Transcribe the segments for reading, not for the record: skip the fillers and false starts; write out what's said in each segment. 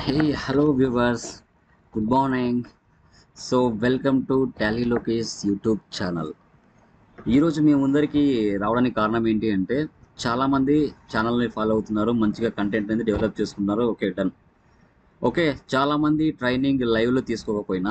Hey, hello viewers. Good morning. So welcome to Tally Lokesh YouTube channel. ఈరోజు మీ ముందరికి రావడానికి కారణం ఏంటి అంటే చాలామంది ఛానల్ని ఫాలో అవుతున్నారు, మంచిగా కంటెంట్ అనేది డెవలప్ చేసుకున్నారు. Okay, done. ఓకే, చాలామంది ట్రైనింగ్ లైవ్లో తీసుకోకపోయినా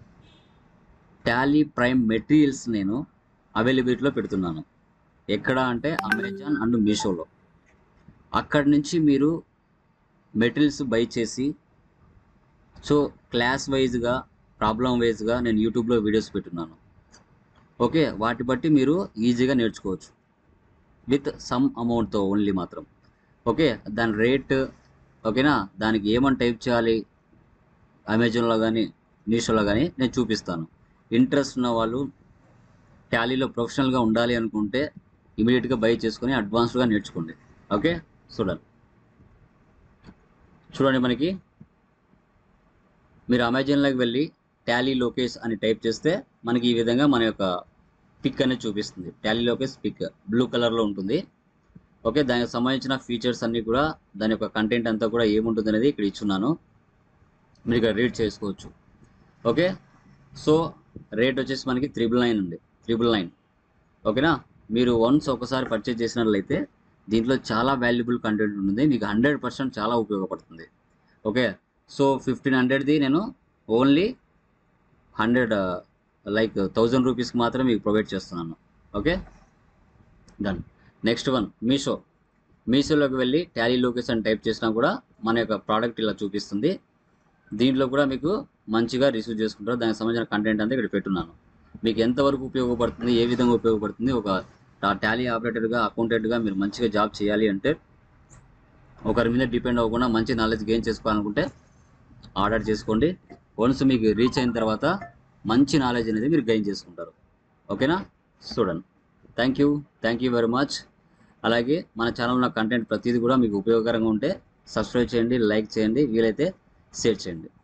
టాలీ ప్రైమ్ మెటీరియల్స్ నేను అవైలబిలిటీలో పెడుతున్నాను. ఎక్కడ అంటే అమెజాన్ అండ్ మీషోలో. అక్కడి నుంచి మీరు మెటీరియల్స్ బై చేసి సో క్లాస్ వైజ్గా, ప్రాబ్లం వైజ్గా నేను యూట్యూబ్లో వీడియోస్ పెట్టున్నాను. ఓకే, వాటి బట్టి మీరు ఈజీగా నేర్చుకోవచ్చు విత్ సమ్ అమౌంట్తో ఓన్లీ మాత్రం. ఓకే, దాని రేట్ ఓకేనా, దానికి ఏమని టైప్ చేయాలి అమెజాన్లో కానీ మీషోలో కానీ నేను చూపిస్తాను. ఇంట్రెస్ట్ ఉన్న వాళ్ళు టాలీలో ప్రొఫెషనల్గా ఉండాలి అనుకుంటే ఇమీడియట్గా బై చేసుకొని అడ్వాన్స్డ్గా నేర్చుకోండి. ఓకే, చూడండి మనకి మీరు అమెజాన్లోకి వెళ్ళి టాలీ లోకేష్ అని టైప్ చేస్తే మనకి ఈ విధంగా మన యొక్క పిక్ అనేది చూపిస్తుంది. టాలీ లోకేష్ పిక్ బ్లూ కలర్లో ఉంటుంది. ఓకే, దానికి సంబంధించిన ఫీచర్స్ అన్నీ కూడా, దాని యొక్క కంటెంట్ అంతా కూడా ఏముంటుంది అనేది ఇక్కడ ఇచ్చున్నాను, మీరు ఇక్కడ రీడ్ చేసుకోవచ్చు. ఓకే, సో రేట్ వచ్చేసి మనకి 999 ఉంది, 999. ఓకేనా, మీరు వన్స్ ఒకసారి పర్చేజ్ చేసినట్లయితే దీంట్లో చాలా వాల్యుబుల్ కంటెంట్ ఉంటుంది, మీకు 100% చాలా ఉపయోగపడుతుంది. ఓకే, సో 1500ది నేను ఓన్లీ 1000 రూపీస్కి మాత్రం మీకు ప్రొవైడ్ చేస్తున్నాను. Okay, done. నెక్స్ట్ వన్ మీషోలోకి వెళ్ళి టాలీ లోకేష్ అని టైప్ చేసినా కూడా మన యొక్క ప్రోడక్ట్ ఇలా చూపిస్తుంది. దీంట్లో కూడా మీకు మంచిగా రిసీవ్ చేసుకుంటారు. దానికి సంబంధించిన కంటెంట్ అంతా ఇక్కడ పెట్టున్నాను. మీకు ఎంతవరకు ఉపయోగపడుతుంది, ఏ విధంగా ఉపయోగపడుతుంది, ఒక టాలీ ఆపరేటర్గా, అకౌంటెంట్గా మీరు మంచిగా జాబ్ చేయాలి అంటే, ఒకరి మీద డిపెండ్ అవ్వకుండా మంచి నాలెడ్జ్ గెయిన్ చేసుకోవాలనుకుంటే ఆర్డర్ చేసుకోండి. వన్స్ మీకు రీచ్ అయిన తర్వాత మంచి నాలెడ్జ్ అనేది మీరు గెయిన్ చేసుకుంటారు. ఓకేనా, చూడండి. Thank you very much. అలాగే మన ఛానల్లో కంటెంట్ ప్రతిదీ కూడా మీకు ఉపయోగకరంగా ఉంటే సబ్స్క్రైబ్ చేయండి, లైక్ చేయండి, వీలైతే షేర్ చేయండి.